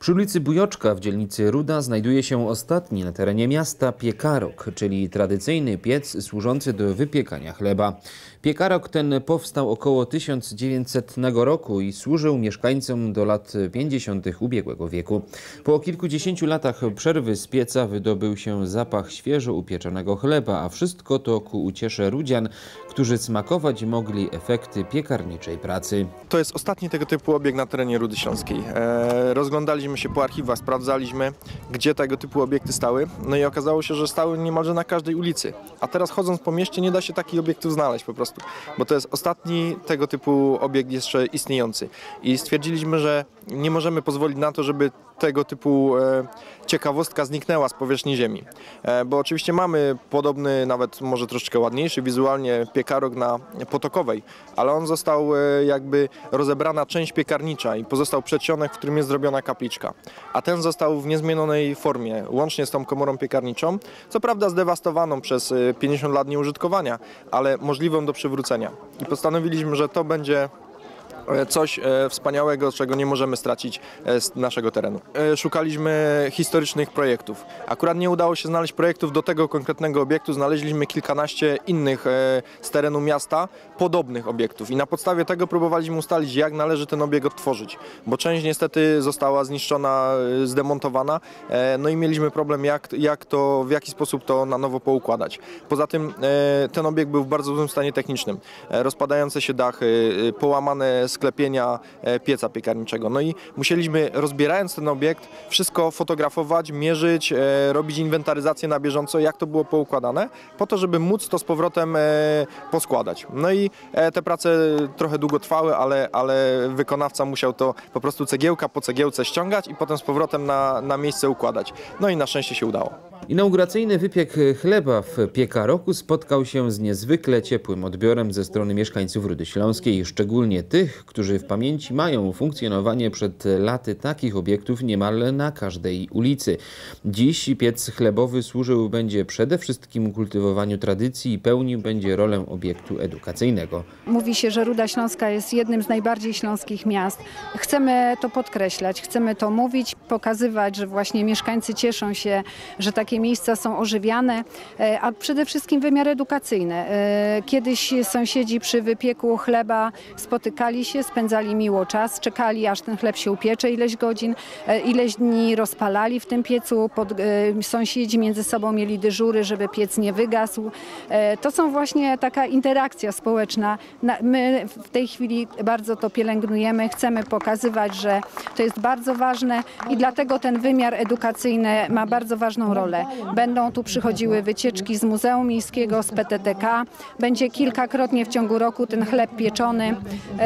Przy ulicy Bujoczka w dzielnicy Ruda znajduje się ostatni na terenie miasta piekarok, czyli tradycyjny piec służący do wypiekania chleba. Piekarok ten powstał około 1900 roku i służył mieszkańcom do lat 50. ubiegłego wieku. Po kilkudziesięciu latach przerwy z pieca wydobył się zapach świeżo upieczonego chleba, a wszystko to ku uciesze rudzian, którzy smakować mogli efekty piekarniczej pracy. To jest ostatni tego typu obiekt na terenie Rudy Śląskiej. Rozglądaliśmy się po archiwach, sprawdzaliśmy, gdzie tego typu obiekty stały. No i okazało się, że stały niemalże na każdej ulicy. A teraz chodząc po mieście nie da się takich obiektów znaleźć po prostu, bo to jest ostatni tego typu obiekt jeszcze istniejący. I stwierdziliśmy, że nie możemy pozwolić na to, żeby tego typu ciekawostka zniknęła z powierzchni ziemi. Bo oczywiście mamy podobny, nawet może troszeczkę ładniejszy wizualnie piekarok na Potokowej, ale on został jakby rozebrana część piekarnicza i pozostał przedsionek, w którym jest zrobiona kapliczka. A ten został w niezmienionej formie, łącznie z tą komorą piekarniczą, co prawda zdewastowaną przez 50 lat nieużytkowania, ale możliwą do przywrócenia. I postanowiliśmy, że to będzie coś wspaniałego, czego nie możemy stracić z naszego terenu. Szukaliśmy historycznych projektów. Akurat nie udało się znaleźć projektów do tego konkretnego obiektu. Znaleźliśmy kilkanaście innych z terenu miasta podobnych obiektów i na podstawie tego próbowaliśmy ustalić, jak należy ten obiekt odtworzyć, bo część niestety została zniszczona, zdemontowana, no i mieliśmy problem, w jaki sposób to na nowo poukładać. Poza tym ten obiekt był w bardzo złym stanie technicznym. Rozpadające się dachy, połamane sklepienia pieca piekarniczego. No i musieliśmy, rozbierając ten obiekt, wszystko fotografować, mierzyć, robić inwentaryzację na bieżąco, jak to było poukładane, po to, żeby móc to z powrotem poskładać. No i te prace trochę długo trwały, ale wykonawca musiał to po prostu cegiełka po cegiełce ściągać i potem z powrotem na miejsce układać. No i na szczęście się udało. Inauguracyjny wypiek chleba w Piekaroku spotkał się z niezwykle ciepłym odbiorem ze strony mieszkańców Rudy Śląskiej, szczególnie tych, którzy w pamięci mają funkcjonowanie przed laty takich obiektów niemal na każdej ulicy. Dziś piec chlebowy służył będzie przede wszystkim kultywowaniu tradycji i pełnił będzie rolę obiektu edukacyjnego. Mówi się, że Ruda Śląska jest jednym z najbardziej śląskich miast. Chcemy to podkreślać, chcemy to mówić, pokazywać, że właśnie mieszkańcy cieszą się, że takie miejsca są ożywiane, a przede wszystkim wymiar edukacyjny. Kiedyś sąsiedzi przy wypieku chleba spotykali się, spędzali miło czas, czekali, aż ten chleb się upiecze ileś godzin, ileś dni rozpalali w tym piecu, sąsiedzi między sobą mieli dyżury, żeby piec nie wygasł. To są właśnie taka interakcja społeczna. My w tej chwili bardzo to pielęgnujemy, chcemy pokazywać, że to jest bardzo ważne i dlatego ten wymiar edukacyjny ma bardzo ważną rolę. Będą tu przychodziły wycieczki z Muzeum Miejskiego, z PTTK. Będzie kilkakrotnie w ciągu roku ten chleb pieczony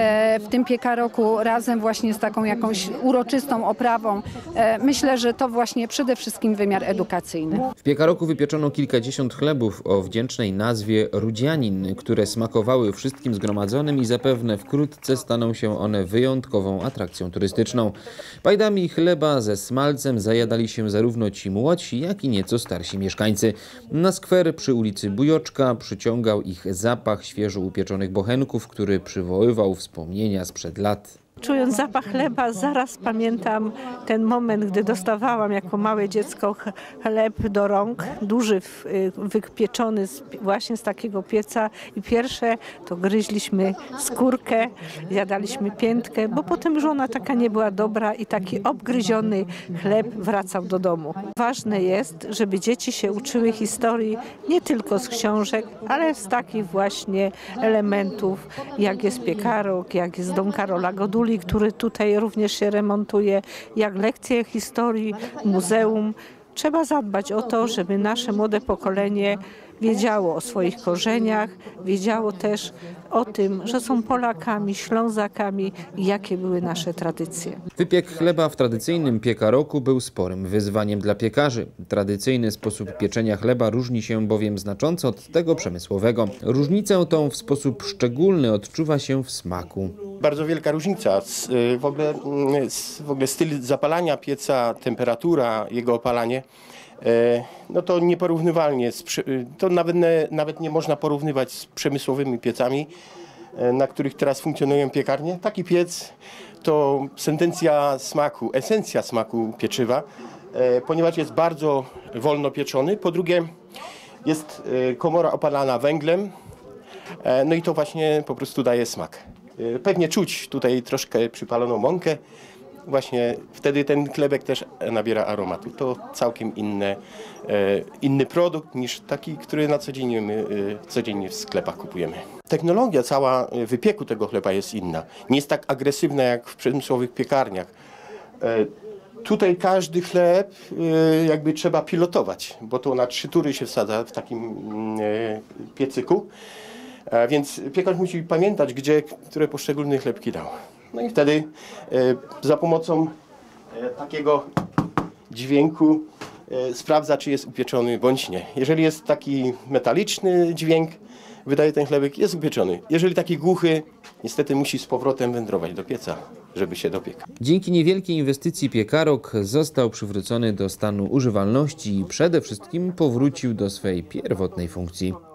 w tym piekaroku razem właśnie z taką jakąś uroczystą oprawą. Myślę, że to właśnie przede wszystkim wymiar edukacyjny. W Piekaroku wypieczono kilkadziesiąt chlebów o wdzięcznej nazwie Rudzianin, które smakowały wszystkim zgromadzonym i zapewne wkrótce staną się one wyjątkową atrakcją turystyczną. Pajdami chleba ze smalcem zajadali się zarówno ci młodsi, jak i nieco starsi mieszkańcy. Na skwer przy ulicy Bujoczka przyciągał ich zapach świeżo upieczonych bochenków, który przywoływał wspomnienia sprzed lat. Czując zapach chleba, zaraz pamiętam ten moment, gdy dostawałam jako małe dziecko chleb do rąk, duży, wypieczony właśnie z takiego pieca i pierwsze to gryźliśmy skórkę, zjadaliśmy piętkę, bo potem już ona taka nie była dobra i taki obgryziony chleb wracał do domu. Ważne jest, żeby dzieci się uczyły historii nie tylko z książek, ale z takich właśnie elementów, jak jest piekarok, jak jest dom Karola Goduli, który tutaj również się remontuje, jak lekcje historii, muzeum. Trzeba zadbać o to, żeby nasze młode pokolenie wiedziało o swoich korzeniach, wiedziało też o tym, że są Polakami, Ślązakami i jakie były nasze tradycje. Wypiek chleba w tradycyjnym piekaroku był sporym wyzwaniem dla piekarzy. Tradycyjny sposób pieczenia chleba różni się bowiem znacząco od tego przemysłowego. Różnicę tą w sposób szczególny odczuwa się w smaku. Bardzo wielka różnica. W ogóle styl zapalania pieca, temperatura, jego opalanie, no to nieporównywalnie, to nawet nie można porównywać z przemysłowymi piecami, na których teraz funkcjonują piekarnie. Taki piec to sentencja smaku, esencja smaku pieczywa, ponieważ jest bardzo wolno pieczony. Po drugie, jest komora opalana węglem, no i to właśnie po prostu daje smak. Pewnie czuć tutaj troszkę przypaloną mąkę. Właśnie wtedy ten chlebek też nabiera aromatu. To całkiem inny produkt niż taki, który na codziennie my codziennie w sklepach kupujemy. Technologia cała wypieku tego chleba jest inna. Nie jest tak agresywna jak w przemysłowych piekarniach. Tutaj każdy chleb jakby trzeba pilotować, bo to na 3 tury się wsadza w takim piecyku. Więc piekarz musi pamiętać, które poszczególne chlebki dał. No i wtedy za pomocą takiego dźwięku sprawdza, czy jest upieczony bądź nie. Jeżeli jest taki metaliczny dźwięk, wydaje ten chlebek, jest upieczony. Jeżeli taki głuchy, niestety musi z powrotem wędrować do pieca, żeby się dopiekł. Dzięki niewielkiej inwestycji piekarok został przywrócony do stanu używalności i przede wszystkim powrócił do swej pierwotnej funkcji.